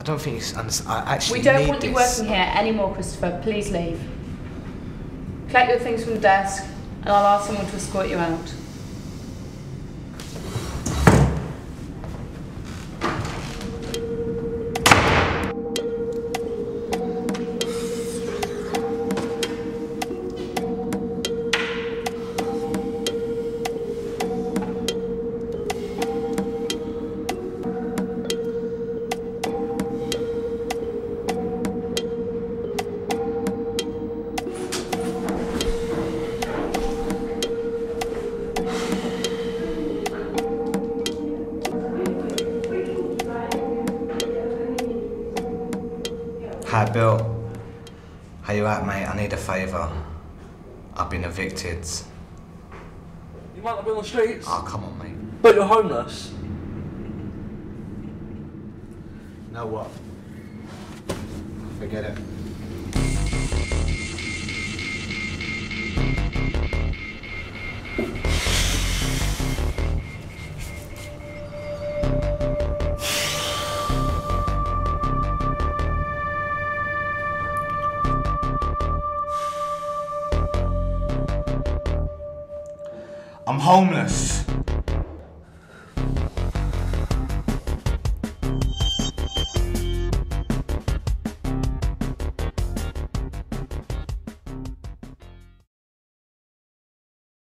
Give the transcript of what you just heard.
don't think you understand. I actually We don't need want you this. working here anymore, Christopher. Please leave. Collect your things from the desk, and I'll ask someone to escort you out. Hi Bill, how you at mate? I need a favour. I've been evicted. You might not be on the streets. Oh come on mate. But you're homeless. You know what? Forget it. I'm homeless.